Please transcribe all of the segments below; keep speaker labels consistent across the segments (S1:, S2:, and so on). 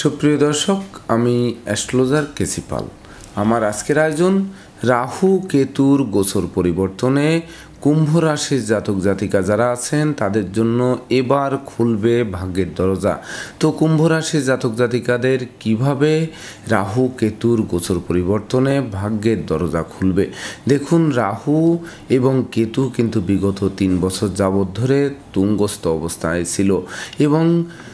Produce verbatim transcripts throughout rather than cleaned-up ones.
S1: সুপ্রিয় দর্শক, আমি অ্যাস্ট্রোলজার কেসি পাল। আমার আজকের আয়োজন রাহু কেতুর গোচর পরিবর্তনে কুম্ভ রাশির জাতক জাতিকা যারা আছেন তাদের জন্য এবার খুলবে ভাগ্যের দরজা। তো কুম্ভ রাশির জাতক জাতিকাদের কিভাবে রাহু কেতুর গোচর পরিবর্তনে ভাগ্যের দরজা খুলবে। দেখুন, রাহু এবং কেতু কিন্তু বিগত তিন বছর যাবৎ ধরে তুঙ্গস্থ অবস্থায় ছিল এবং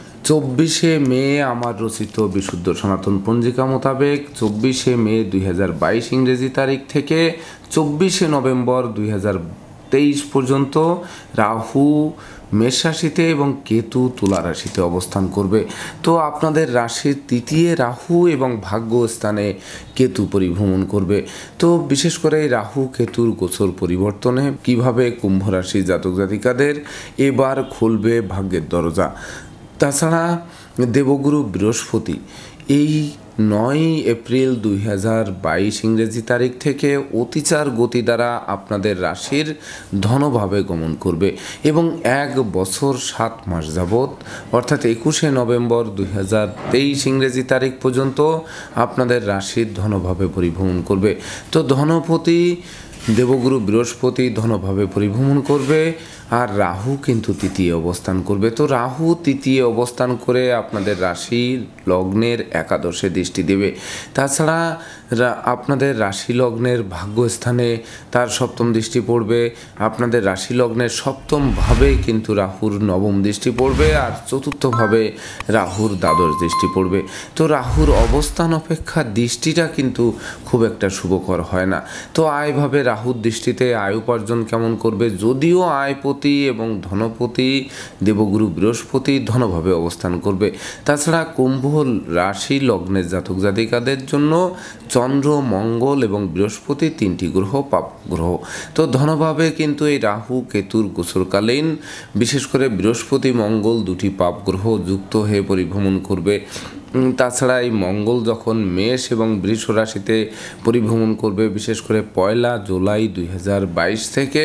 S1: চব্বিশে মে আমার রচিত বিশুদ্ধ সনাতন পঞ্জিকা মোতাবেক চব্বিশে মে দুই হাজার বাইশ ইংরেজি তারিখ থেকে চব্বিশে নভেম্বর দুই হাজার তেইশ পর্যন্ত রাহু মেষ রাশিতে এবং কেতু তুলা রাশিতে অবস্থান করবে। তো আপনাদের রাশির তৃতীয় রাহু এবং ভাগ্য স্থানে কেতু পরিভ্রমণ করবে। তো বিশেষ করে রাহু কেতুর গোচর পরিবর্তনে কিভাবে কুম্ভ রাশির জাতক জাতিকাদের এবার খুলবে ভাগ্যের দরজা। তাছাড়া দেবগুরু বৃহস্পতি এই নয় এপ্রিল দুই হাজার বাইশ ইংরেজি তারিখ থেকে অতিচার গতি দ্বারা আপনাদের রাশির ধনভাবে গমন করবে এবং এক বছর সাত মাস যাবৎ অর্থাৎ একুশে নভেম্বর দুই হাজার তেইশ ইংরেজি তারিখ পর্যন্ত আপনাদের রাশির ধনভাবে পরিভ্রমণ করবে। তো ধনপতি দেবগুরু বৃহস্পতি ধনভাবে পরিভ্রমণ করবে আর রাহু কিন্তু তৃতীয় অবস্থান করবে। তো রাহু তৃতীয় অবস্থান করে আপনাদের রাশি লগ্নের একাদশে দৃষ্টি দেবে। তাছাড়া আপনাদের রাশি লগ্নের ভাগ্যস্থানে তার সপ্তম দৃষ্টি পড়বে। আপনাদের রাশি লগ্নের সপ্তমভাবে কিন্তু রাহুর নবম দৃষ্টি পড়বে আর চতুর্থভাবে রাহুর দ্বাদশ দৃষ্টি পড়বে। তো রাহুর অবস্থান অপেক্ষা দৃষ্টিটা কিন্তু খুব একটা শুভকর হয় না। তো আয়ভাবে রাহুর দৃষ্টিতে আয় উপার্জন কেমন করবে, যদিও আয়পতি এবং ধনপতি দেবগুরু বৃহস্পতি ধনভাবে অবস্থান করবে। তাছাড়া কুম্ভ রাশি লগ্নের জাতক জাতিকাদের জন্য চন্দ্র, মঙ্গল এবং বৃহস্পতি তিনটি গ্রহ পাপ গ্রহ। তো ধনভাবে কিন্তু এই রাহু কেতুর গোচরকালীন বিশেষ করে বৃহস্পতি মঙ্গল দুটি পাপ গ্রহ যুক্ত হয়ে পরিভ্রমণ করবে। তাছাড়া এই মঙ্গল যখন মেষ এবং বৃষ রাশিতে পরিভ্রমণ করবে বিশেষ করে পয়লা জুলাই দুই হাজার বাইশ থেকে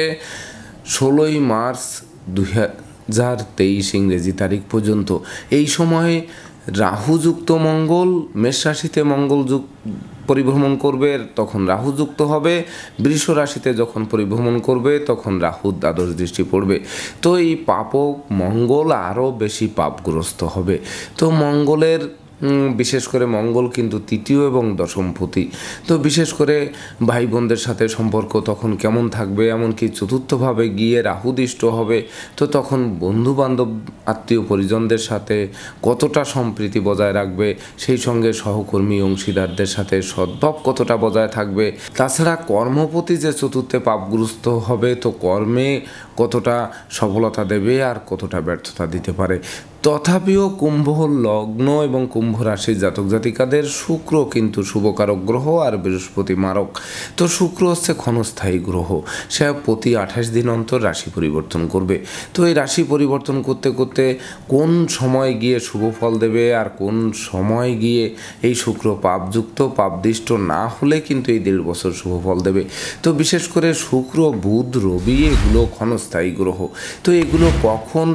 S1: ষোলোই মার্চ দুই হাজার তেইশ ইংরেজি তারিখ পর্যন্ত এই সময়ে রাহুযুক্ত মঙ্গল মেষ রাশিতে মঙ্গল যুক্ত পরিভ্রমণ করবে তখন রাহু যুক্ত হবে, বৃষ রাশিতে যখন পরিভ্রমণ করবে তখন রাহুর দ্বাদশ দৃষ্টি পড়বে। তো এই পাপক মঙ্গল আরও বেশি পাপগ্রস্ত হবে। তো মঙ্গলের বিশেষ করে মঙ্গল কিন্তু তৃতীয় এবং দশমপতি। তো বিশেষ করে ভাই বোনদের সাথে সম্পর্ক তখন কেমন থাকবে, এমনকি চতুর্থভাবে গিয়ে রাহুদৃষ্ট হবে। তো তখন বন্ধু বান্ধব আত্মীয় পরিজনদের সাথে কতটা সম্প্রীতি বজায় রাখবে, সেই সঙ্গে সহকর্মী অংশীদারদের সাথে সদ্ভাব কতটা বজায় থাকবে। তাছাড়া কর্মপতি যে চতুর্থে পাপগ্রস্ত হবে, তো কর্মে কতটা সফলতা দেবে আর কতটা ব্যর্থতা দিতে পারে। তথাপিও কুম্ভ লগ্ন এবং কুম্ভ রাশির জাতক জাতিকাদের শুক্র কিন্তু শুভকারক গ্রহ আর বৃহস্পতি মারক। তো শুক্র হচ্ছে ক্ষণস্থায়ী গ্রহ, সে প্রতি আঠাশ দিন অন্তর রাশি পরিবর্তন করবে। তো এই রাশি পরিবর্তন করতে করতে কোন সময় গিয়ে শুভ ফল দেবে আর কোন সময় গিয়ে এই শুক্র পাপযুক্ত পাপদৃষ্ট না হলে কিন্তু এই দেড় বছর শুভ ফল দেবে। তো বিশেষ করে শুক্র, বুধ, রবি এগুলো ক্ষণস্থায়ী গ্রহ। তো এগুলো কখন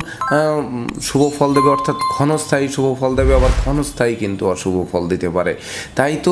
S1: শুভ ফল দেবে অর্থাৎ ক্ষণস্থায়ী শুভ ফল দেবে, আবার ক্ষণস্থায়ী কিন্তু অশুভ ফল দিতে পারে। তাই তো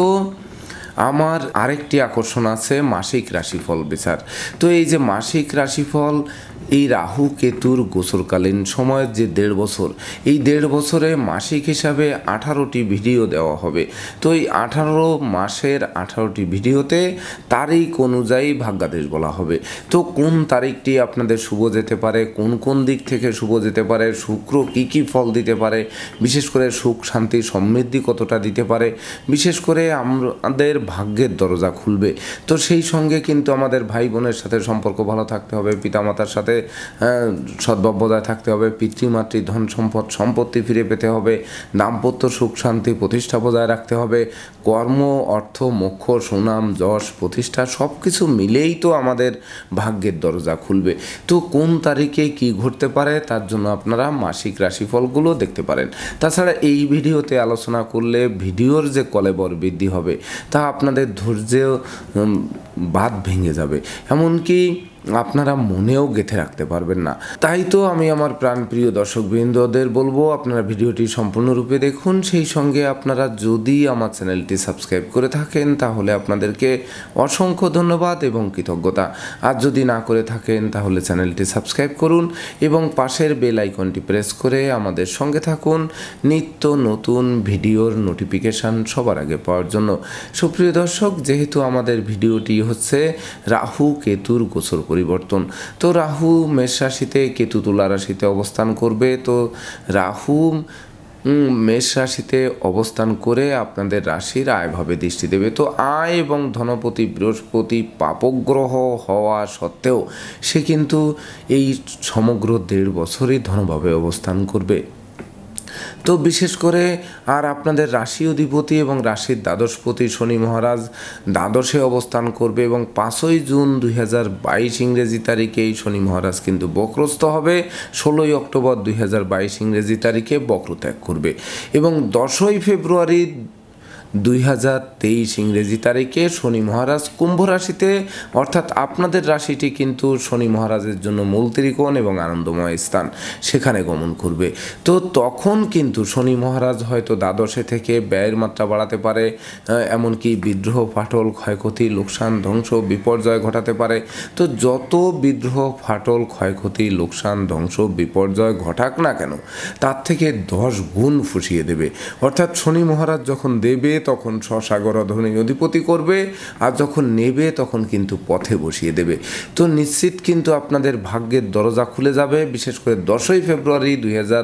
S1: আমার আরেকটি আকর্ষণ আছে মাসিক রাশিফল বিচার। তো এই যে মাসিক রাশিফল এই রাহু কেতুর গোচরকালীন সময়ের যে দেড় বছর, এই দেড় বছরে মাসিক হিসাবে আঠারোটি ভিডিও দেওয়া হবে। তো এই আঠারো মাসের আঠারোটি ভিডিওতে তারিখ অনুযায়ী ভাগ্যাদেশ বলা হবে। তো কোন তারিখটি আপনাদের শুভ যেতে পারে, কোন কোন দিক থেকে শুভ যেতে পারে, শুক্র কী কী ফল দিতে পারে, বিশেষ করে সুখ শান্তি সমৃদ্ধি কতটা দিতে পারে, বিশেষ করে আমাদের ভাগ্যের দরজা খুলবে। তো সেই সঙ্গে কিন্তু আমাদের ভাই বোনের সাথে সম্পর্ক ভালো থাকতে হবে, পিতামাতার সাথে সদ্ভাব বজায় থাকতে হবে, পিতৃমাতৃ ধন সম্পদ সম্পত্তি ফিরে পেতে হবে, দাম্পত্য সুখ শান্তি প্রতিষ্ঠা বজায় রাখতে হবে, কর্ম, অর্থ, মোক্ষ, সুনাম, যশ, প্রতিষ্ঠা সব কিছু মিলেই তো আমাদের ভাগ্যের দরজা খুলবে। তো কোন তারিখে কি ঘটতে পারে তার জন্য আপনারা মাসিক রাশিফলগুলো দেখতে পারেন। তাছাড়া এই ভিডিওতে আলোচনা করলে ভিডিওর যে কলেবর বৃদ্ধি হবে তা আপনাদের ধৈর্য বাঁধ ভেঙে যাবে। এমনকি আপনারা মনেও গেঁথে রাখতে পারবেন না। তাই তো আমি আমার প্রাণপ্রিয় দর্শকবৃন্দদের বলবো, আপনারা ভিডিওটি সম্পূর্ণরূপে দেখুন। সেই সঙ্গে আপনারা যদি আমার চ্যানেলটি সাবস্ক্রাইব করে থাকেন তাহলে আপনাদেরকে অসংখ্য ধন্যবাদ এবং কৃতজ্ঞতা। আর যদি না করে থাকেন তাহলে চ্যানেলটি সাবস্ক্রাইব করুন এবং পাশের বেল আইকনটি প্রেস করে আমাদের সঙ্গে থাকুন নিত্য নতুন ভিডিওর নোটিফিকেশান সবার আগে পাওয়ার জন্য। সুপ্রিয় দর্শক, যেহেতু আমাদের ভিডিওটি হচ্ছে রাহু কেতুর গোচর পরিবর্তন, তো রাহু মেষ রাশিতে, কেতু তুলা রাশিতে অবস্থান করবে। তো রাহু মেষ রাশিতে অবস্থান করে আপনাদের রাশির আয়ভাবে দৃষ্টি দেবে। তো আয় এবং ধনপতি বৃহস্পতি পাপগ্রহ হওয়া সত্ত্বেও সে কিন্তু এই সমগ্র দেড় বছরই ধনভাবে অবস্থান করবে। তো বিশেষ করে আর আপনাদের রাশি অধিপতি এবং রাশির দ্বাদশপতি শনি মহারাজ দ্বাদশে অবস্থান করবে এবং পাঁচই জুন দুই হাজার বাইশ ইংরেজি তারিখে এই শনি মহারাজ কিন্তু বক্রস্থ হবে। ষোলোই অক্টোবর দুই হাজার বাইশ ইংরেজি তারিখে বক্র ত্যাগ করবে এবং দশই ফেব্রুয়ারি দুই হাজার তেইশ ইংরেজি তারিখে শনি মহারাজ কুম্ভ রাশিতে, অর্থাৎ আপনাদের রাশিটি কিন্তু শনি মহারাজের জন্য মূল ত্রিকোণ এবং আনন্দময় স্থান, সেখানে গমন করবে। তো তখন কিন্তু শনি মহারাজ হয়তো দ্বাদশে থেকে ব্যয়ের মাত্রা বাড়াতে পারে, এমনকি বিদ্রোহ ফাটল ক্ষয়ক্ষতি লোকসান ধ্বংস বিপর্যয় ঘটাতে পারে। তো যত বিদ্রোহ ফাটল ক্ষয়ক্ষতি লোকসান ধ্বংস বিপর্যয় ঘটাক না কেন তার থেকে দশ গুণ ফুসিয়ে দেবে। অর্থাৎ শনি মহারাজ যখন দেবে তখন স্বসাগর অধনি অধিপতি করবে, আর যখন নেবে তখন কিন্তু পথে বসিয়ে দেবে। তো নিশ্চিত কিন্তু আপনাদের ভাগ্যের দরজা খুলে যাবে, বিশেষ করে দশই ফেব্রুয়ারি দুই হাজার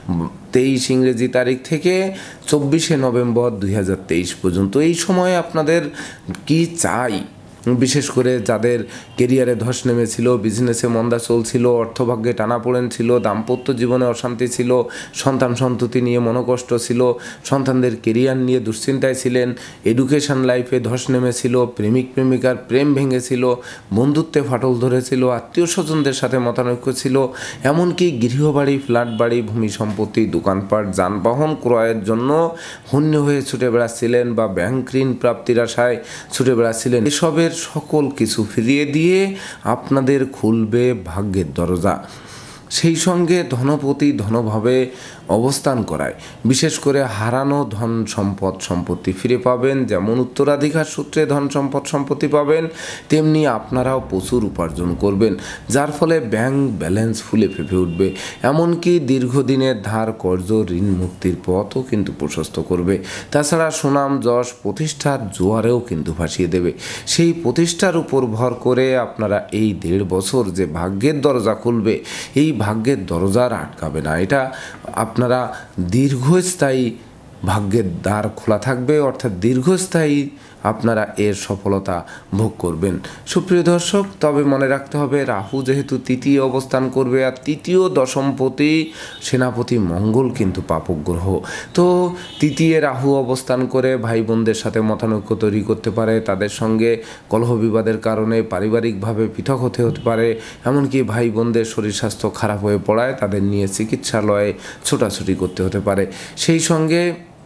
S1: তেইশ ইংরেজি তারিখ থেকে চব্বিশে নভেম্বর দুই হাজার তেইশ পর্যন্ত। এই সময়ে আপনাদের কি চাই, বিশেষ করে যাদের কেরিয়ারে ধস নেমেছিল, বিজনেসে মন্দা চলছিল, অর্থভাগ্যে টানাপোড়েন ছিল, দাম্পত্য জীবনে অশান্তি ছিল, সন্তান সন্ততি নিয়ে মনোকষ্ট ছিল, সন্তানদের কেরিয়ার নিয়ে দুশ্চিন্তায় ছিলেন, এডুকেশন লাইফে ধস নেমেছিল, প্রেমিক প্রেমিকার প্রেম ভেঙেছিল, বন্ধুত্বে ফাটল ধরেছিল, আত্মীয় স্বজনদের সাথে মতানৈক্য ছিল, এমনকি গৃহবাড়ি ফ্ল্যাট বাড়ি ভূমি সম্পত্তি দোকানপাট যানবাহন ক্রয়ের জন্য হন্য হয়ে ছুটে বেড়াচ্ছিলেন বা ব্যাংক ঋণ প্রাপ্তির আশায় ছুটে বেড়াচ্ছিলেন। এসবের সকল কিছু ফিরিয়ে দিয়ে আপনাদের খুলবে ভাগ্যের দরজা। সেই সঙ্গে ধনপতি ধনভাবে অবস্থান করায় বিশেষ করে হারানো ধন সম্পদ সম্পত্তি ফিরে পাবেন। যেমন উত্তরাধিকার সূত্রে ধন সম্পদ সম্পত্তি পাবেন, তেমনি আপনারাও প্রচুর উপার্জন করবেন, যার ফলে ব্যাংক ব্যালেন্স ফুলে ফেঁপে উঠবে। এমনকি দীর্ঘদিনের ধার কর্জ ঋণ মুক্তির পথও কিন্তু প্রশস্ত করবে। তাছাড়া সুনাম যশ প্রতিষ্ঠার জোয়ারেও কিন্তু ভাসিয়ে দেবে। সেই প্রতিষ্ঠার উপর ভর করে আপনারা এই দেড় বছর যে ভাগ্যের দরজা খুলবে, এই ভাগ্যের দরজা আর আটকাবে না। এটা আপনারা দীর্ঘস্থায়ী ভাগ্যের দ্বার খোলা থাকবে, অর্থাৎ দীর্ঘস্থায়ী আপনারা এর সফলতা ভোগ করবেন। সুপ্রিয় দর্শক, তবে মনে রাখতে হবে রাহু যেহেতু তৃতীয় অবস্থান করবে, আর তৃতীয় দশমপতি সেনাপতি মঙ্গল কিন্তু পাপক গ্রহ। তো তৃতীয় রাহু অবস্থান করে ভাই বোনদের সাথে মতানৈক্য তৈরি করতে পারে, তাদের সঙ্গে কলহ বিবাদের কারণে পারিবারিকভাবে পৃথক হতে হতে পারে, এমনকি ভাই বোনদের শরীর স্বাস্থ্য খারাপ হয়ে পড়ায় তাদের নিয়ে চিকিৎসালয়ে ছোটাছুটি করতে হতে পারে। সেই সঙ্গে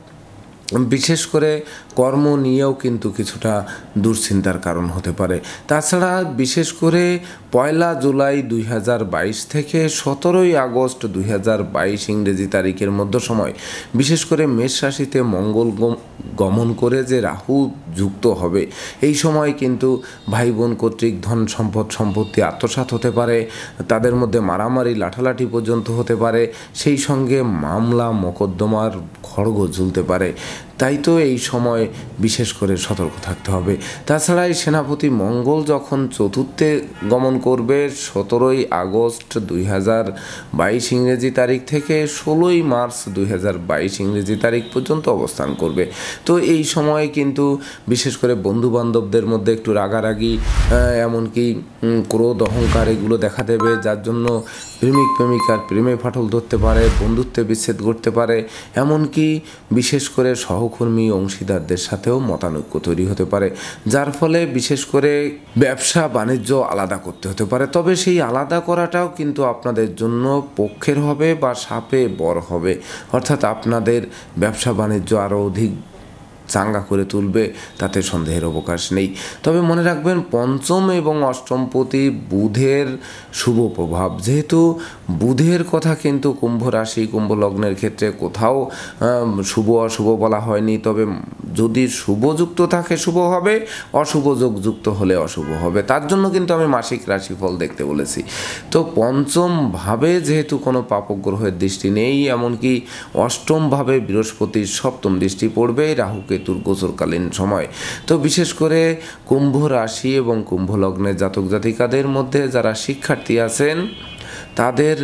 S1: বিশেষ করে কর্ম নিয়েও কিন্তু কিছুটা দুশ্চিন্তার কারণ হতে পারে। তাছাড়া বিশেষ করে পয়লা জুলাই দুই হাজার বাইশ থেকে সতেরোই আগস্ট দুই হাজার বাইশ ইংরেজি তারিখের মধ্য সময় বিশেষ করে মেষ রাশিতে মঙ্গল গমন করে যে রাহু যুক্ত হবে, এই সময় কিন্তু ভাই বোন কর্তৃক ধন সম্পদ সম্পত্তি আত্মসাৎ হতে পারে, তাদের মধ্যে মারামারি লাঠালাঠি পর্যন্ত হতে পারে, সেই সঙ্গে মামলা মোকদ্দমার খড়গ ঝুলতে পারে। তাই তো এই সময় বিশেষ করে সতর্ক থাকতে হবে। তাছাড়া এই সেনাপতি মঙ্গল যখন চতুর্থে গমন করবে সতেরোই আগস্ট দুই হাজার বাইশ ইংরেজি তারিখ থেকে ষোলোই মার্চ দুই হাজার বাইশ ইংরেজি তারিখ পর্যন্ত অবস্থান করবে। তো এই সময়ে কিন্তু বিশেষ করে বন্ধুবান্ধবদের মধ্যে একটু রাগারাগি, এমনকি ক্রোধ অহংকার এগুলো দেখা দেবে, যার জন্য প্রেমিক প্রেমিকার প্রেমে ফাটল ধরতে পারে, বন্ধুত্বে বিচ্ছেদ ঘটতে পারে, এমনকি বিশেষ করে সহকর্মী অংশীদারদের সাথেও মতানৈক্য তৈরি হতে পারে, যার ফলে বিশেষ করে ব্যবসা বাণিজ্য আলাদা করতে হতে পারে। তবে সেই আলাদা করাটাও কিন্তু আপনাদের জন্য পক্ষের হবে বা সাপে বর হবে, অর্থাৎ আপনাদের ব্যবসা বাণিজ্য আরও অধিক চাঙ্গা করে তুলবে, তাতে সন্দেহের অবকাশ নেই। তবে মনে রাখবেন পঞ্চম এবং অষ্টমপতি বুধের শুভ প্রভাব, যেহেতু বুধের কথা কিন্তু কুম্ভ রাশি কুম্ভ লগ্নের ক্ষেত্রে কোথাও শুভ অশুভ বলা হয়নি। তবে যদি শুভযুক্ত থাকে শুভ হবে, অশুভ যোগযুক্ত হলে অশুভ হবে, তার জন্য কিন্তু আমি মাসিক রাশিফল দেখতে বলেছি। তো পঞ্চম ভাবে যেহেতু কোনো পাপক গ্রহের দৃষ্টি নেই, এমনকি অষ্টম ভাবে বৃহস্পতির সপ্তম দৃষ্টি পড়বে রাহু কেতুর গোচরকালীন সময়। তো বিশেষ করে কুম্ভ রাশি এবং কুম্ভ লগ্নের জাতক জাতিকাদের মধ্যে যারা শিক্ষার্থী আছেন তাদের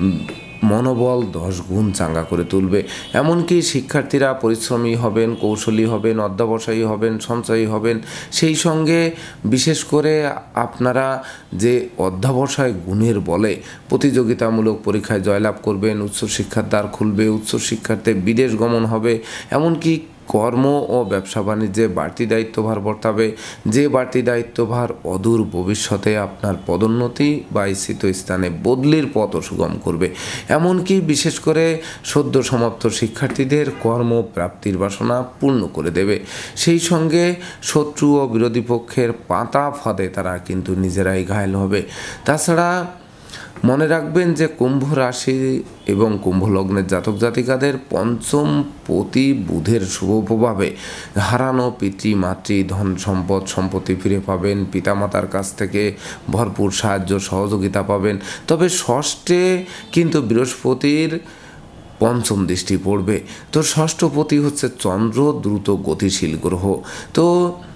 S1: মনোবল দশ গুণ চাঙ্গা করে তুলবে। এমনকি শিক্ষার্থীরা পরিশ্রমী হবেন, কৌশলী হবেন, অধ্যবসায়ী হবেন, সঞ্চয়ী হবেন। সেই সঙ্গে বিশেষ করে আপনারা যে অধ্যবসায় গুণের বলে প্রতিযোগিতামূলক পরীক্ষায় জয়লাভ করবেন, উচ্চশিক্ষার দ্বার খুলবে, উচ্চশিক্ষার্থে বিদেশ গমন হবে, এমনকি কর্ম ও ব্যবসা বাণিজ্যে বাড়তি দায়িত্বভার বর্তাবে, যে বাড়তি দায়িত্বভার অদূর ভবিষ্যতে আপনার পদোন্নতি বা ইচ্ছিত স্থানে বদলির পথ সুগম করবে। এমনকি বিশেষ করে সদ্য সমাপ্ত শিক্ষার্থীদের কর্মপ্রাপ্তির বাসনা পূর্ণ করে দেবে। সেই সঙ্গে শত্রু ও বিরোধী পক্ষের পাতা ফাঁদে তারা কিন্তু নিজেরাই ঘায়েল হবে। তাছাড়া মনে রাখবেন যে কুম্ভ রাশি এবং কুম্ভ লগ্নের জাতক জাতিকাদের পঞ্চম পতি বুধের শুভ প্রভাবে হারানো পিতৃ মাতৃ ধন সম্পদ সম্পত্তি ফিরে পাবেন, পিতামাতার কাছ থেকে ভরপুর সাহায্য সহযোগিতা পাবেন। তবে ষষ্ঠে কিন্তু বৃহস্পতির পঞ্চম দৃষ্টি পড়বে। তো ষষ্ঠপতি হচ্ছে চন্দ্র, দ্রুত গতিশীল গ্রহ। তো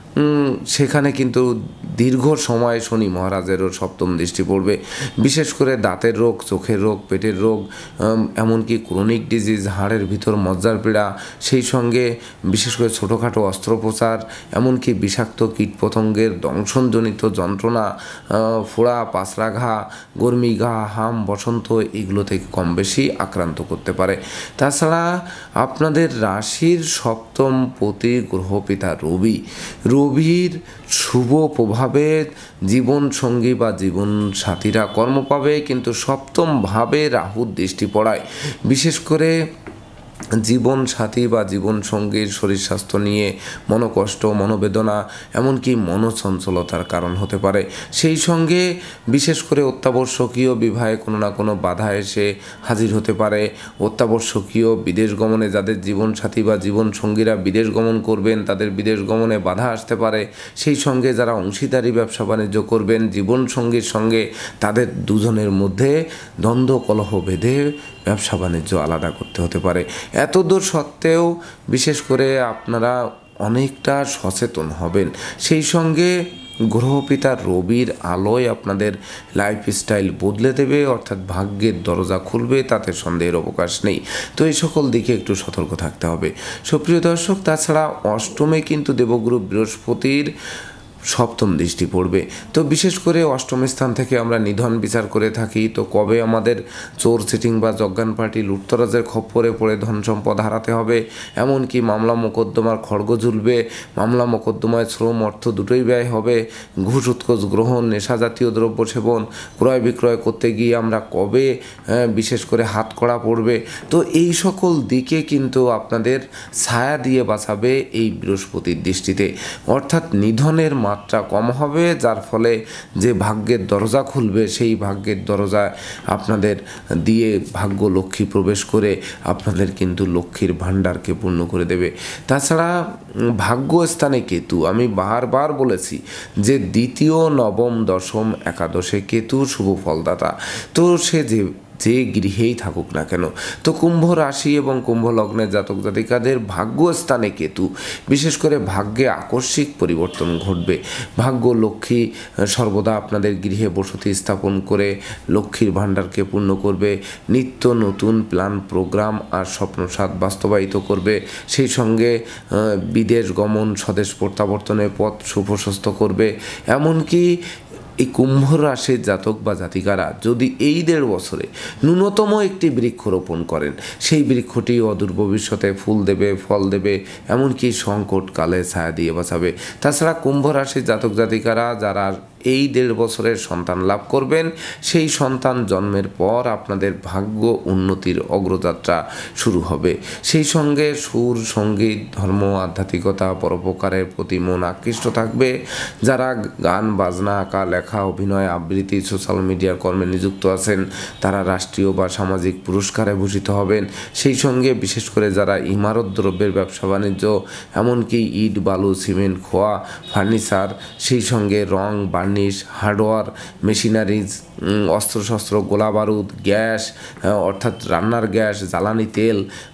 S1: সেখানে কিন্তু দীর্ঘ সময় শনি মহারাজেরও সপ্তম দৃষ্টি পড়বে। বিশেষ করে দাঁতের রোগ, চোখের রোগ, পেটের রোগ, এমনকি ক্রনিক ডিজিজ, হাড়ের ভিতর মজ্জার পীড়া, সেই সঙ্গে বিশেষ করে ছোটোখাটো অস্ত্রোপচার, এমনকি বিষাক্ত কীটপতঙ্গের দংশনজনিত যন্ত্রণা, ফোড়া, পাঁচড়া ঘা, গরমি ঘা, হাম, বসন্ত, এগুলো থেকে কম বেশি আক্রান্ত করতে পারে। তাছাড়া আপনাদের রাশির সপ্তম পতি গ্রহপিতা রবি, রবির শুভ প্রভাবে জীবন সঙ্গী বা জীবন সাথীরা কর্ম পাবে, কিন্তু সপ্তম ভাবে রাহুর দৃষ্টি পড়ায় বিশেষ করে জীবন সাথী বা জীবন সঙ্গীর শরীর স্বাস্থ্য নিয়ে মনোকষ্ট, মনোবেদনা, এমনকি মনোচঞ্চলতার কারণ হতে পারে। সেই সঙ্গে বিশেষ করে অত্যাবশ্যকীয় বিবাহে কোনো না কোনো বাধা এসে হাজির হতে পারে। অত্যাবশ্যকীয় বিদেশ গমনে যাদের জীবন সাথী বা জীবন সঙ্গীরা বিদেশ গমন করবেন তাদের বিদেশ গমনে বাধা আসতে পারে। সেই সঙ্গে যারা অংশীদারি ব্যবসা বাণিজ্য করবেন জীবন সঙ্গীর সঙ্গে তাদের দুজনের মধ্যে দ্বন্দ্ব কলহ বেঁধে ব্যবসা বাণিজ্য আলাদা করতে হতে পারে। এতদূর সত্ত্বেও বিশেষ করে আপনারা অনেকটা সচেতন হবেন। সেই সঙ্গে গ্রহপিতা রবির আলোয় আপনাদের লাইফস্টাইল বদলে দেবে, অর্থাৎ ভাগ্যের দরজা খুলবে, তাতে সন্দেহের অবকাশ নেই। তো এই সকল দিকে একটু সতর্ক থাকতে হবে সুপ্রিয় দর্শক। তাছাড়া অষ্টমে কিন্তু দেবগুরু বৃহস্পতির সপ্তম দৃষ্টি পড়বে। তো বিশেষ করে অষ্টম স্থান থেকে আমরা নিধন বিচার করে থাকি। তো কবে আমাদের চোর চিটিং বা জজ্ঞান পার্টি লুটতরাজের খপ্পরে পড়ে ধন সম্পদ হারাতে হবে, এমনকি মামলা মোকদ্দমার খড়গ ঝুলবে, মামলা মোকদ্দমায় শ্রম অর্থ দুটোই ব্যয় হবে, ঘুষ উৎকোচ গ্রহণ, নেশা জাতীয় দ্রব্য সেবন, ক্রয় বিক্রয় করতে গিয়ে আমরা কবে বিশেষ করে হাত কড়া পড়বে। তো এই সকল দিকে কিন্তু আপনাদের ছায়া দিয়ে বাঁচাবে এই বৃহস্পতির দৃষ্টিতে, অর্থাৎ নিধনের মাত্রা কম হবে, যার ফলে যে ভাগ্যের দরজা খুলবে সেই ভাগ্যের দরজায় আপনাদের দিয়ে ভাগ্য লক্ষ্মী প্রবেশ করে আপনাদের কিন্তু লক্ষ্মীর ভাণ্ডারকে পূর্ণ করে দেবে। তাছাড়া ভাগ্যস্থানে কেতু, আমি বারবার বলেছি যে দ্বিতীয়, নবম, দশম, একাদশে কেতু শুভ ফলদাতা। তো সে যে যে গৃহেই থাকুক না কেন, তো কুম্ভ রাশি এবং কুম্ভ লগ্নের জাতক জাতিকাদের ভাগ্যস্থানে কেতু, বিশেষ করে ভাগ্যে আকস্মিক পরিবর্তন ঘটবে। ভাগ্য লক্ষ্মী সর্বদা আপনাদের গৃহে বসতি স্থাপন করে লক্ষ্মীর ভাণ্ডারকে পূর্ণ করবে, নিত্য নতুন প্ল্যান, প্রোগ্রাম আর স্বপ্নসাদ বাস্তবায়িত করবে। সেই সঙ্গে বিদেশ গমন, স্বদেশ প্রত্যাবর্তনের পথ সুপ্রশস্ত করবে। এমনকি এই কুম্ভ রাশির জাতক বা জাতিকারা যদি এই দেড় বছরে ন্যূনতম একটি বৃক্ষরোপণ করেন, সেই বৃক্ষটি অদূর ভবিষ্যতে ফুল দেবে, ফল দেবে, এমনকি সংকটকালে ছায়া দিয়ে বাঁচাবে। তাছাড়া কুম্ভ রাশির জাতক জাতিকারা যারা এই দেড় বছরের সন্তান লাভ করবেন। সেই সন্তান জন্মের পর আপনাদের ভাগ্য উন্নতির অগ্রযাত্রা শুরু হবে। সেই সঙ্গে সুর, সঙ্গীত, ধর্ম, আধ্যাত্মিকতা, পরোপকারের প্রতি মন আকৃষ্ট থাকবে। যারা গান, বাজনা, আঁকা, লেখা, অভিনয়, আবৃত্তি, সোশ্যাল মিডিয়ার কর্মে নিযুক্ত আছেন তারা রাষ্ট্রীয় বা সামাজিক পুরস্কারে ভূষিত হবেন। সেই সঙ্গে বিশেষ করে যারা ইমারত দ্রব্যের ব্যবসা বাণিজ্য, এমনকি ইট, বালু, সিমেন্ট, খোয়া, ফার্নিচার, সেই সঙ্গে রং, বার্নিশ, হার্ডওয়্যার, মেশিনারিজ, অস্ত্রশস্ত্র, গোলা বারুদ, গ্যাস অর্থাৎ রান্নার গ্যাস, জ্বালানি তেল,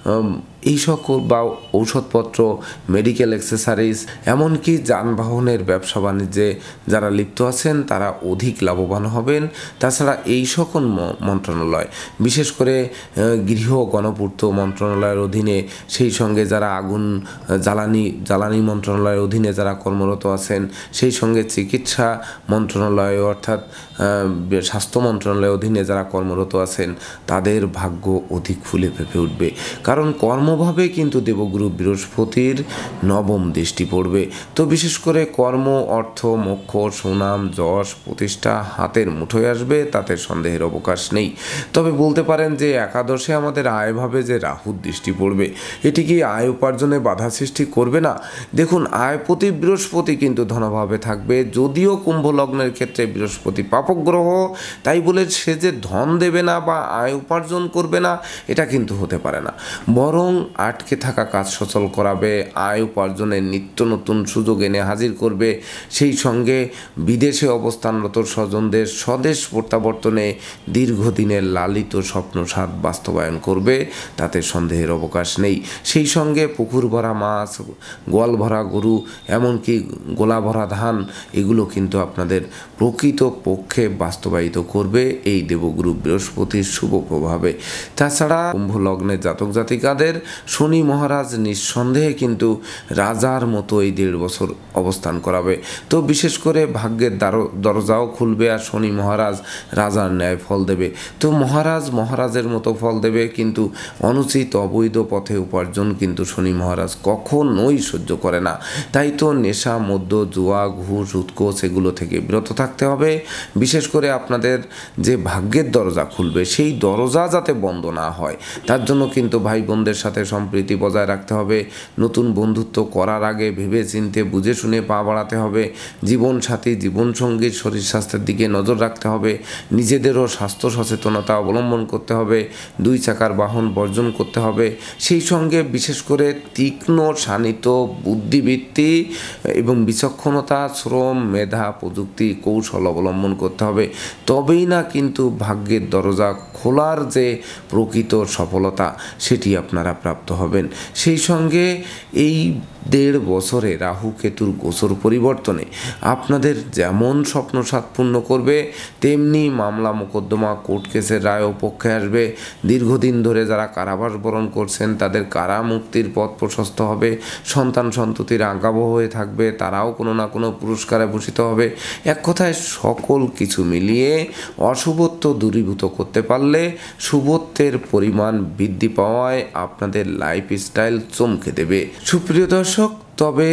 S1: এই সকল বা ঔষধপত্র, মেডিকেল অ্যাক্সেসরিজ, এমনকি যানবাহনের ব্যবসা বাণিজ্যে যারা লিপ্ত আছেন তারা অধিক লাভবান হবেন। তাছাড়া এই সকল মন্ত্রণালয়, বিশেষ করে গৃহ গণপূর্ত মন্ত্রণালয়ের অধীনে, সেই সঙ্গে যারা আগুন জ্বালানি জ্বালানি মন্ত্রণালয়ের অধীনে যারা কর্মরত আছেন, সেই সঙ্গে চিকিৎসা মন্ত্রণালয় অর্থাৎ স্বাস্থ্য মন্ত্রণালয়ের অধীনে যারা কর্মরত আছেন তাদের ভাগ্য অধিক ফুলে ফেঁপে উঠবে। কারণ কর্মভাবে কিন্তু দেবগুরু বৃহস্পতির নবম দৃষ্টি পড়বে। তো বিশেষ করে কর্ম, অর্থ, মোক্ষ, সুনাম, যশ, প্রতিষ্ঠা হাতের মুঠোয় আসবে, তাতে সন্দেহের অবকাশ নেই। তবে বলতে পারেন যে একাদশে আমাদের আয়ভাবে যে রাহুর দৃষ্টি পড়বে, এটি কি আয় উপার্জনে বাধা সৃষ্টি করবে না? দেখুন, আয়পতি বৃহস্পতি কিন্তু ধনভাবে থাকবে। যদিও কুম্ভ লগ্নের ক্ষেত্রে বৃহস্পতি পাপক গ্রহ, তাই বলে সে যে ধন দেবে না বা আয় উপার্জন করবে না, এটা কিন্তু হতে পারে না। বরং আটকে থাকা কাজ সচল করাবে, আয় উপার্জনের নিত্য নতুন সুযোগ এনে হাজির করবে। সেই সঙ্গে বিদেশে অবস্থানরত স্বজনদের স্বদেশ প্রত্যাবর্তনে দীর্ঘদিনের লালিত স্বপ্ন সাধ বাস্তবায়ন করবে, তাতে সন্দেহের অবকাশ নেই। সেই সঙ্গে পুকুর ভরা মাছ, গোয়াল ভরা গরু, এমনকি গোলা ভরা ধান, এগুলো কিন্তু আপনাদের প্রকৃত পক্ষে বাস্তবায়িত করবে এই দেবগুরু বৃহস্পতির শুভ প্রভাবে। তাছাড়া কুম্ভ লগ্নের জাতক জাতিকাদের শনি মহারাজ নিঃসন্দেহে কিন্তু রাজার মতো এই দেড় বছর অবস্থান করাবে। তো বিশেষ করে ভাগ্যের দরজাও খুলবে আর শনি মহারাজ রাজার ন্যায় ফল দেবে। তো মহারাজ মহারাজের মতো ফল দেবে, কিন্তু অনুচিত অবৈধ পথে উপার্জন কিন্তু শনি মহারাজ কখনোই সহ্য করে না। তাই তো নেশা, মদ্য, জুয়া, ঘুষ, উৎকোচ এগুলো থেকে বিরত থাকতে হবে। বিশেষ করে আপনাদের যে ভাগ্যের দরজা খুলবে সেই দরজা যাতে বন্ধ না হয়, তার জন্য কিন্তু ভাই বোনদের সাথে সম্প্রীতি বজায় রাখতে হবে। নতুন বন্ধুত্ব করার আগে ভেবে চিন্তে বুঝে শুনে পা বাড়াতে হবে। জীবনসাথী, জীবনসঙ্গীর শরীর স্বাস্থ্যের দিকে নজর রাখতে হবে। নিজেদেরও স্বাস্থ্য সচেতনতা অবলম্বন করতে হবে। দুই চাকার বাহন বর্জন করতে হবে। সেই সঙ্গে বিশেষ করে তীক্ষ্ণ শানিত বুদ্ধিবৃত্তি এবং বিচক্ষণতা, শ্রম, মেধা, প্রযুক্তি, কৌশল অবলম্বন করতে হবে। তবেই না কিন্তু ভাগ্যের দরজা খোলার যে প্রকৃত সফলতা সেটি আপনারা প্রাপ্ত হবেন। সেই সঙ্গে এই দেড় বছরে রাহু কেতুর গোচর পরিবর্তনে আপনাদের যেমন স্বপ্ন সাৎপূর্ণ করবে, তেমনি মামলা মোকদ্দমা, কোর্ট কেসের রায়ও পক্ষে আসবে। দীর্ঘদিন ধরে যারা কারাবাস বরণ করছেন তাদের কারা মুক্তির পথ প্রশস্ত হবে। সন্তান সন্ততির আজ্ঞাবহ হয়ে থাকবে, তারাও কোনো না কোনো পুরস্কারে ভূষিত হবে। এক কথায় সকল কিছু মিলিয়ে অশুভত্ব দূরীভূত করতে পারলে শুভত্বের পরিমাণ বৃদ্ধি পাওয়ায় আপনাদের লাইফস্টাইল চমকে দেবে। সুপ্রিয় দর্শক, তবে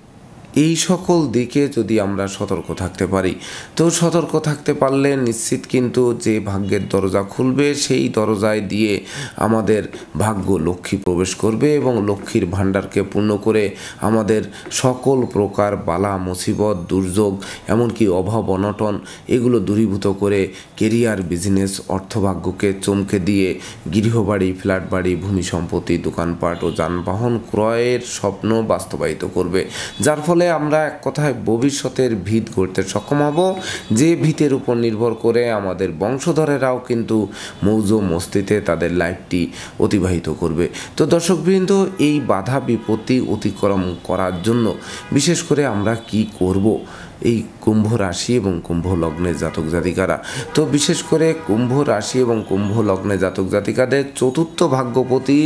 S1: এই সকল দিকে যদি আমরা সতর্ক থাকতে পারি, তো সতর্ক থাকতে পারলে নিশ্চিত কিন্তু যে ভাগ্যের দরজা খুলবে সেই দরজায় দিয়ে আমাদের ভাগ্য লক্ষ্মী প্রবেশ করবে এবং লক্ষ্মীর ভাণ্ডারকে পূর্ণ করে আমাদের সকল প্রকার বালা, মুসিবত, দুর্যোগ, এমনকি অভাব, অনটন এগুলো দূরীভূত করে কেরিয়ার, বিজনেস, অর্থভাগ্যকে চমকে দিয়ে গৃহবাড়ি, ফ্ল্যাট বাড়ি, ভূমি সম্পত্তি, দোকানপাট ও যানবাহন ক্রয়ের স্বপ্ন বাস্তবায়িত করবে। যার ফলে আমরা এক কথায় ভবিষ্যতের ভিত গড়তে সক্ষম হব, যে ভিতের উপর নির্ভর করে আমাদের বংশধরেরাও কিন্তু মৌজ মস্তিতে তাদের লাইফটি অতিবাহিত করবে। তো দর্শকবৃন্দ, এই বাধা বিপত্তি অতিক্রম করার জন্য বিশেষ করে আমরা কি করব এই কুম্ভ রাশি এবং কুম্ভ লগ্নের জাতক জাতিকারা? তো বিশেষ করে কুম্ভ রাশি এবং কুম্ভ লগ্নের জাতক জাতিকাদের চতুর্থ ভাগ্যপতি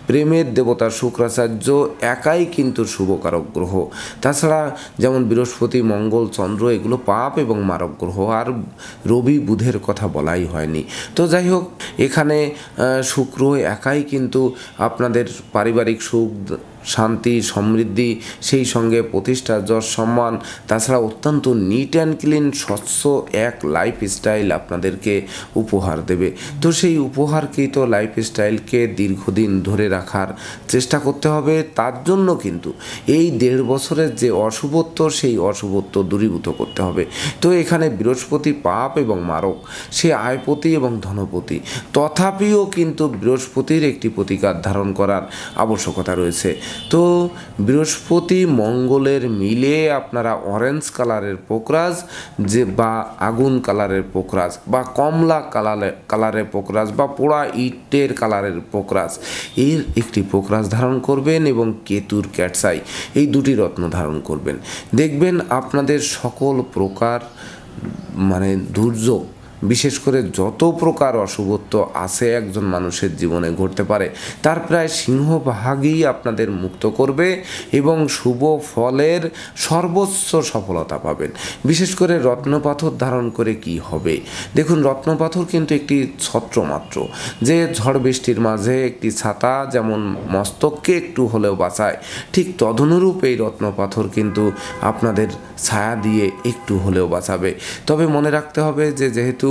S1: প্রেমের দেবতা শুক্রাচার্য একাই কিন্তু শুভকারক গ্রহ। তাছাড়া যেমন বৃহস্পতি, মঙ্গল, চন্দ্র এগুলো পাপ এবং মারক গ্রহ, আর রবি বুধের কথা বলাই হয়নি। তো যাই হোক, এখানে শুক্র একাই কিন্তু আপনাদের পারিবারিক সুখ, শান্তি, সমৃদ্ধি, সেই সঙ্গে প্রতিষ্ঠা, যশ, সম্মান, তাছাড়া অত্যন্ত নিট অ্যান্ড ক্লিন, স্বচ্ছ এক লাইফস্টাইল আপনাদেরকে উপহার দেবে। তো সেই উপহারকৃত লাইফস্টাইলকে দীর্ঘদিন ধরে রাখার চেষ্টা করতে হবে। তার জন্য কিন্তু এই দেড় বছরের যে অশুভত্ব, সেই অশুভত্ব দূরীভূত করতে হবে। তো এখানে বৃহস্পতি পাপ এবং মারক, সে আয়পতি এবং ধনপতি, তথাপিও কিন্তু বৃহস্পতির একটি প্রতিকার ধারণ করার আবশ্যকতা রয়েছে। তো বৃহস্পতি মঙ্গলের মিলে আপনারা অরেঞ্জ কালারের পোকরাজ যে বা আগুন কালারের পোকরাজ বা কমলা কালারের কালারের পোকরাজ বা পোড়া ইটের কালারের পোকরাজ, এর একটি পোকরাজ ধারণ করবেন এবং কেতুর ক্যাটসাই, এই দুটি রত্ন ধারণ করবেন। দেখবেন আপনাদের সকল প্রকার মানে দুর্যোগ, বিশেষ করে যত প্রকার অশুভত্ব আছে একজন মানুষের জীবনে ঘটতে পারে, তার প্রায় সিংহভাগই আপনাদের মুক্ত করবে এবং শুভ ফলের সর্বোচ্চ সফলতা পাবেন। বিশেষ করে রত্নপাথর ধারণ করে কি হবে? দেখুন, রত্নপাথর কিন্তু একটি ছত্র মাত্র, যে ঝড় বৃষ্টির মাঝে একটি ছাতা যেমন মস্তককে একটু হলেও বাঁচায়, ঠিক তদনুরূপ এই রত্নপাথর কিন্তু আপনাদের ছায়া দিয়ে একটু হলেও বাঁচাবে। তবে মনে রাখতে হবে যে যেহেতু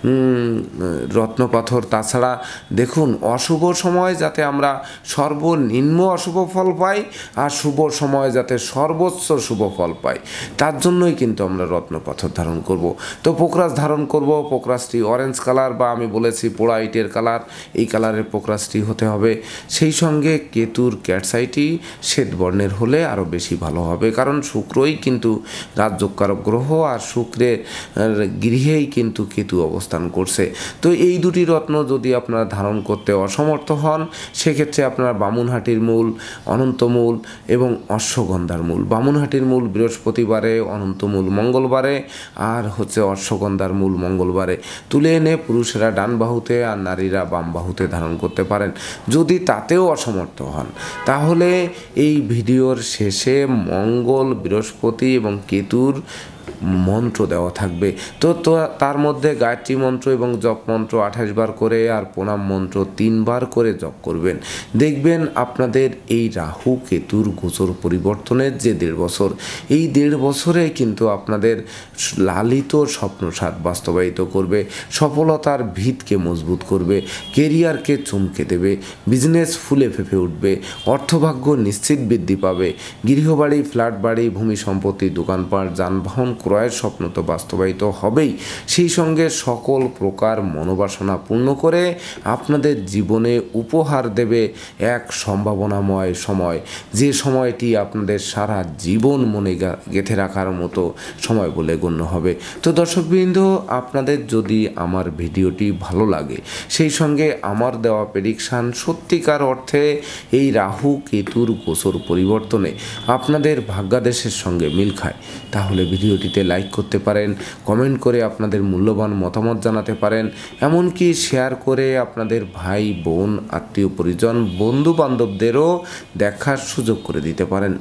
S1: রত্নপাথর, তাছাড়া দেখুন অশুভ সময় যাতে আমরা সর্বনিম্ন অশুভ ফল পাই আর শুভ সময় যাতে সর্বোচ্চ শুভ ফল পাই, তার জন্যই কিন্তু আমরা রত্নপাথর ধারণ করব। তো পোকরাজ ধারণ করব, পোকরাজটি অরেঞ্জ কালার বা আমি বলেছি পোড়া ইটের কালার, এই কালারের পোকরাজটি হতে হবে। সেই সঙ্গে কেতুর ক্যাটসাইটি শ্বেত বর্ণের হলে আরও বেশি ভালো হবে, কারণ শুক্রই কিন্তু রাজযোগকারক গ্রহ আর শুক্রের গৃহেই কিন্তু কেতু অবস্থান করছে। তো এই দুটি রত্ন যদি আপনারা ধারণ করতে অসমর্থ হন, সেক্ষেত্রে আপনারা বামুনহাটির মূল, অনন্তমূল এবং অশ্বগন্ধার মূল, বামুনহাটির মূল বৃহস্পতিবারে, অনন্তমূল মঙ্গলবারে, আর হচ্ছে অশ্বগন্ধার মূল মঙ্গলবারে তুলে এনে পুরুষেরা ডান বাহুতে আর নারীরা বাম বাহুতে ধারণ করতে পারেন। যদি তাতেও অসমর্থ হন, তাহলে এই ভিডিওর শেষে মঙ্গল, বৃহস্পতি এবং কেতুর মন্ত্র দেওয়া থাকবে। তো তো তার মধ্যে গায়ত্রী মন্ত্র এবং জপ মন্ত্র আঠাশ বার করে আর প্রণাম মন্ত্র তিনবার করে জপ করবেন। দেখবেন আপনাদের এই রাহু কেতুর গোচর পরিবর্তনের যে দেড় বছর, এই দেড় বছরে কিন্তু আপনাদের লালিত স্বপ্নসাৎ বাস্তবায়িত করবে, সফলতার ভিতকে মজবুত করবে, কেরিয়ারকে চমকে দেবে, বিজনেস ফুলে ফেঁপে উঠবে, অর্থভাগ্য নিশ্চিত বৃদ্ধি পাবে, গৃহবাড়ি, ফ্ল্যাট বাড়ি, ভূমি সম্পত্তি, দোকানপাট, যানবাহন ক্রয়ের স্বপ্ন তো বাস্তবায়িত হবেই, সেই সঙ্গে সকল প্রকার মনোবাসনা পূর্ণ করে আপনাদের জীবনে উপহার দেবে এক সম্ভাবনাময় সময়, যে সময়টি আপনাদের সারা জীবন মনে গেঁথে রাখার মতো সময় বলে গণ্য হবে। তো দর্শকবৃন্দ, আপনাদের যদি আমার ভিডিওটি ভালো লাগে, সেই সঙ্গে আমার দেওয়া প্রেডিকশান সত্যিকার অর্থে এই রাহু কেতুর গোচর পরিবর্তনে আপনাদের ভাগ্যাদেশের সঙ্গে মিল খায়, তাহলে ভিডিওটিতে লাইক করতে পারেন, কমেন্ট করে আপনাদের মূল্যবান মতামত জানাতে পারেন, এমনকি শেয়ার করে আপনাদের ভাই, বোন, আত্মীয় পরিজন, বন্ধু বান্ধবদেরও দেখার সুযোগ করে দিতে পারেন।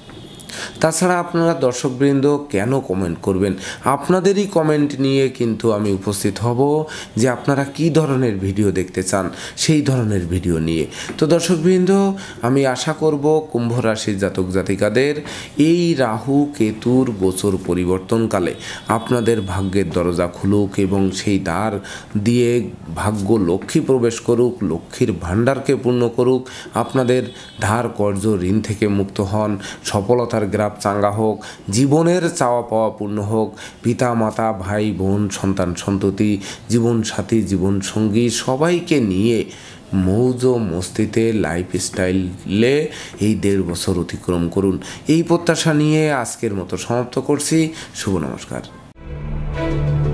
S1: তাছাড়া আপনারা দর্শকবৃন্দ কেন কমেন্ট করবেন? আপনাদেরই কমেন্ট নিয়ে কিন্তু আমি উপস্থিত হব যে আপনারা কি ধরনের ভিডিও দেখতে চান, সেই ধরনের ভিডিও নিয়ে। তো দর্শকবৃন্দ, আমি আশা করব কুম্ভ রাশির জাতক জাতিকাদের এই রাহু কেতুর গোচর পরিবর্তনকালে আপনাদের ভাগ্যের দরজা খুলুক এবং সেই দ্বার দিয়ে ভাগ্য লক্ষ্মী প্রবেশ করুক, লক্ষ্মীর ভাণ্ডারকে পূর্ণ করুক, আপনাদের ধার কর্জ ঋণ থেকে মুক্ত হন, সফলতার গ্রাফ চাঙ্গা হোক, জীবনের চাওয়া পাওয়া পূর্ণ হোক, পিতা মাতা, ভাই বোন, সন্তান সন্ততি, জীবনসাথী, জীবনসঙ্গী সবাইকে নিয়ে মৌজ মস্তিতে লাইফস্টাইলে এই দেড় বছর অতিক্রম করুন। এই প্রত্যাশা নিয়ে আজকের মতো সমাপ্ত করছি। শুভ নমস্কার।